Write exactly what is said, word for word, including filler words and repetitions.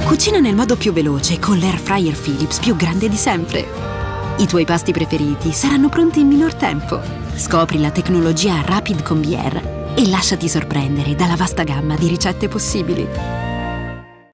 Cucina nel modo più veloce con l'Air Fryer Philips più grande di sempre. I tuoi pasti preferiti saranno pronti in minor tempo. Scopri la tecnologia Rapid Combier e lasciati sorprendere dalla vasta gamma di ricette possibili.